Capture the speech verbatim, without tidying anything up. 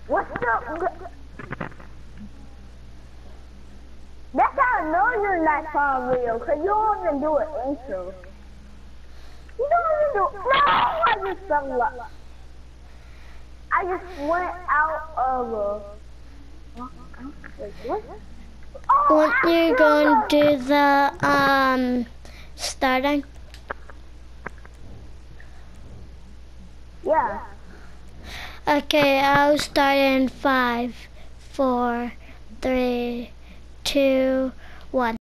What's the... That's how I know you're not for real, because you don't even do an intro. You don't even do... No! I just fell up. I just went out of a... Wait, what? Oh, When you're going to do the um starting? Yeah. Okay, I'll start in five, four, three, two, one.